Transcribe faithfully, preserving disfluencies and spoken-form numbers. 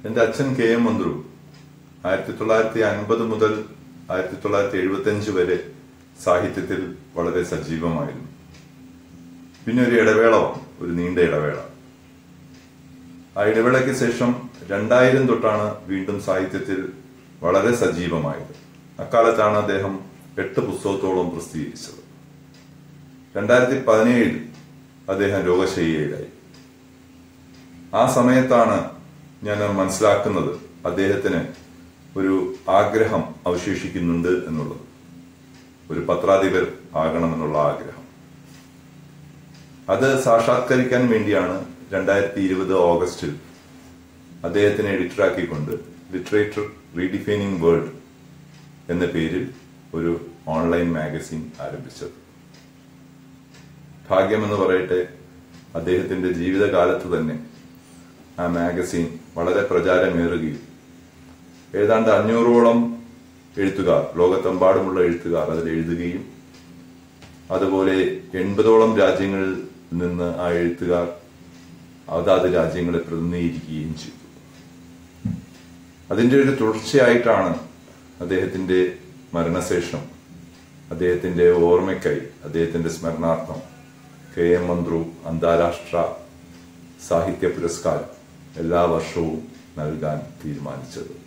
എന്റെ അച്ഛൻ K M മന്ത്രു ആയിരത്തി തൊള്ളായിരത്തി അൻപത് മുതൽ ആയിരത്തി തൊള്ളായിരത്തി എഴുപത്തി അഞ്ച് വരെ സാഹിത്യത്തിൽ വളരെ സജീവമായിരുന്നു. പിന്നെ ഒരു ഇടവേള വന്നു, ഒരു നീണ്ട ഇടവേള. ആ ഇടവേളയ്ക്ക് ശേഷം രണ്ടായിരം തൊട്ടാണ് വീണ്ടും സാഹിത്യത്തിൽ വളരെ സജീവമായത്. അക്കാലത്താണ് അദ്ദേഹം എട്ട് പുസ്തകത്തോളം പ്രസിദ്ധീകരിച്ചത്. രണ്ടായിരത്തി പതിനേഴിൽ അദ്ദേഹം രോഗശയ്യയിലായി. ആ സമയത്താണ് ഞാൻ മനസ്സിലാക്കുന്നത് അദ്ദേഹത്തിന് ഒരു ആഗ്രഹം അവശേഷിക്കുന്നുണ്ട് എന്നുള്ളത്, ഒരു പത്രാധിപർ ആകണമെന്നുള്ള ആഗ്രഹം. അത് സാക്ഷാത്കരിക്കാൻ വേണ്ടിയാണ് രണ്ടായിരത്തി ഇരുപത് ഓഗസ്റ്റിൽ അദ്ദേഹത്തിനെ എഡിറ്ററാക്കിക്കൊണ്ട് ലിറ്ററേച്ചർ റീഡിഫൈനിങ് വേൾഡ് എന്ന പേരിൽ ഒരു ഓൺലൈൻ മാഗസിൻ ആരംഭിച്ചത്. ഭാഗ്യമെന്ന് പറയട്ടെ, അദ്ദേഹത്തിന്റെ ജീവിതകാലത്ത് തന്നെ ആ മാഗസിൻ വളരെ പ്രചാരമേറുകയും ഏതാണ്ട് അഞ്ഞൂറോളം എഴുത്തുകാർ, ലോകത്തെമ്പാടുമുള്ള എഴുത്തുകാർ അതിൽ എഴുതുകയും അതുപോലെ എൺപതോളം രാജ്യങ്ങളിൽ നിന്ന് ആ എഴുത്തുകാർ അതാത് രാജ്യങ്ങളെ പ്രതിനിധീകരിക്കുകയും ചെയ്തു. അതിന്റെ ഒരു തുടർച്ചയായിട്ടാണ് അദ്ദേഹത്തിന്റെ മരണശേഷം അദ്ദേഹത്തിന്റെ ഓർമ്മയ്ക്കായി, അദ്ദേഹത്തിന്റെ സ്മരണാർത്ഥം കെ എം മന്ത്രു അന്താരാഷ്ട്ര സാഹിത്യ പുരസ്കാരം എല്ലാ വർഷവും നൽകാൻ തീരുമാനിച്ചത്.